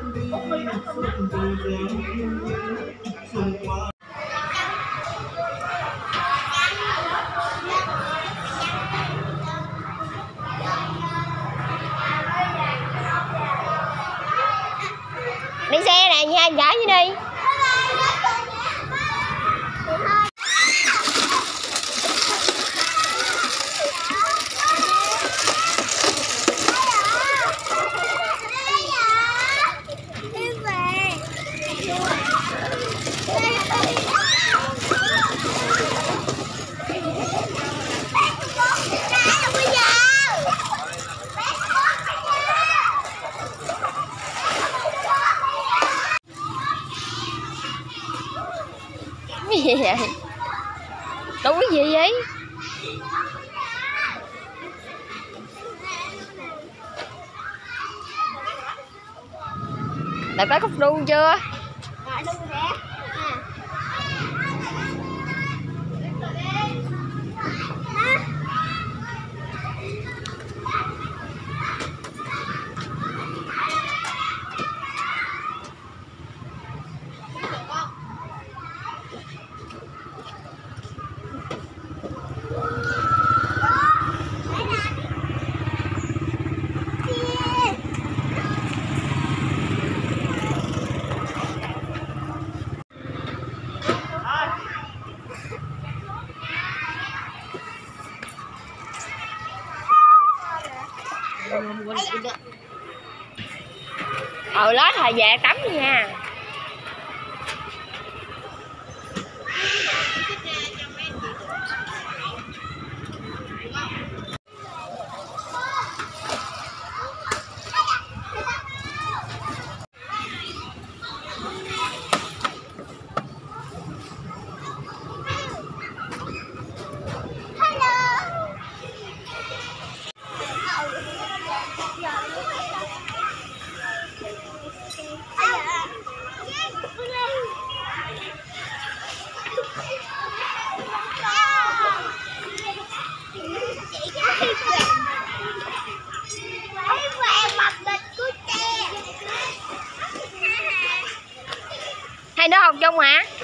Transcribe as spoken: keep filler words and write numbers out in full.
Đi xe này nha, gãi như đi. Cái gì vậy? Đâu cái gì vậy? Đã có khúc đu chưa? Ờ lát thời về tắm đi nha. Hai đứa học chung hả?